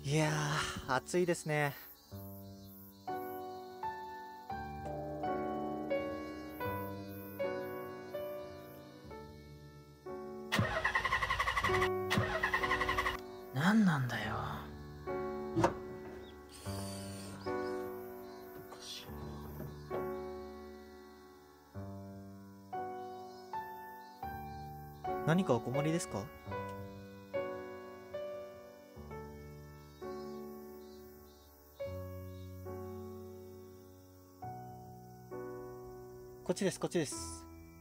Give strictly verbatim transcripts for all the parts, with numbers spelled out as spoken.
いやー、暑いですね。 何なんだよ。 何かお困りですか？こっちです、こっちです。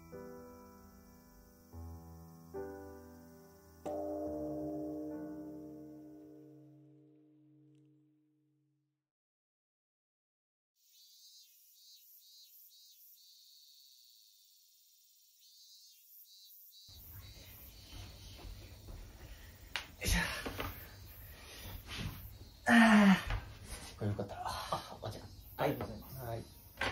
ああ、これよかったら、あ、お茶。ありがとうございます。はい。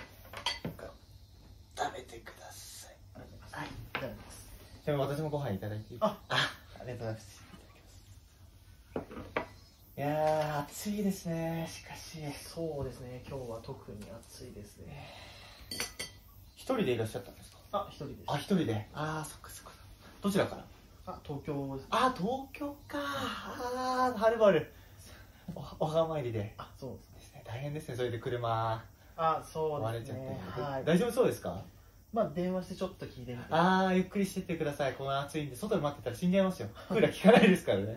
食べてください。はい、いただきます。でも私もご飯いただいていい？あ、あ、ありがとうございます。いただきます。いやー、暑いですね。しかし。 そうですね。今日は特に暑いですね。 一人でいらっしゃったんですか？ あ、一人です。 あ、一人で。あー、そっかそっか。どちらから？ あ、東京です。 あ、東京か。あー、はるばる。お、お墓参りで。 あ、そうですね。 大変ですね。それで車。 あ、そう割れちゃっですね。 て。 はい。 大丈夫そうですか？ まあ電話してちょっと聞いてみて。 あー、ゆっくりしてってください。この暑いんで、外で待ってたら死んじゃいますよ。クーラー効かないですからね。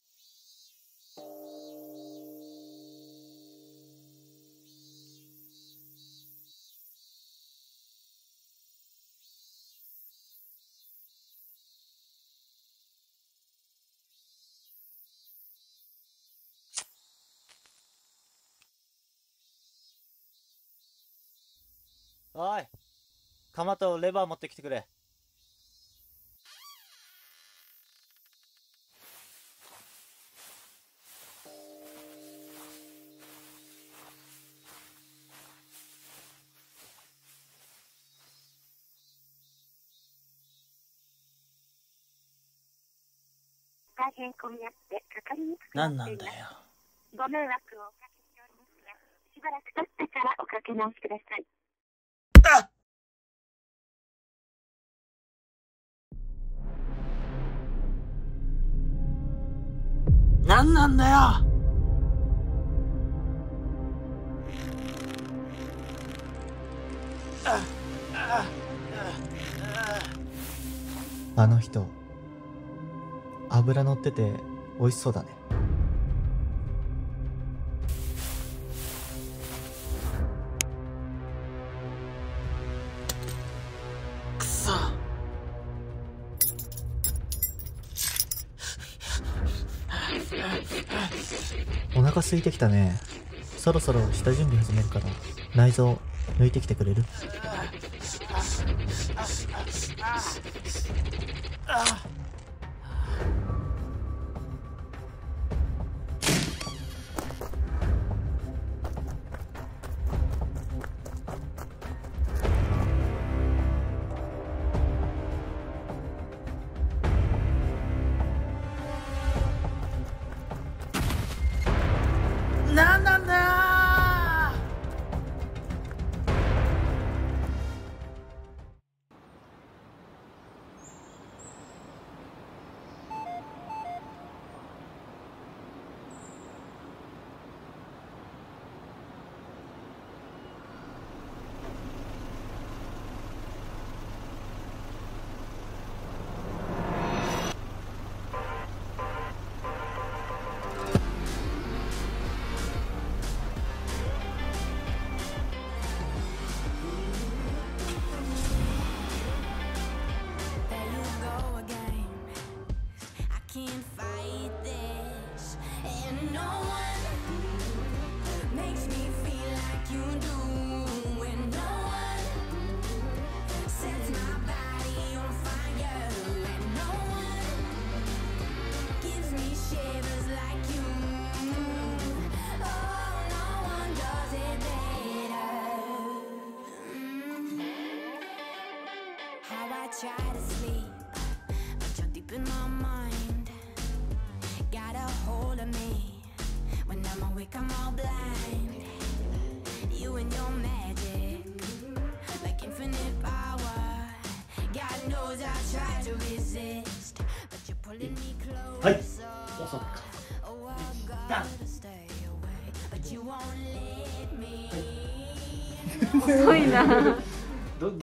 おい、鎌とレバー持ってきてくれ。 大変混み合ってかかりにくくな何っています。 なんだよ。 ご迷惑をおかけしておりますが、しばらく経ってからおかけ直しください。 何なんだよ。 あの人、脂乗ってて美味しそうだね。 くそ。 お腹空いてきたね。そろそろ下準備始めるから内臓抜いてきてくれる？ 何なんだよ。 はい、おそっか。 遅いな。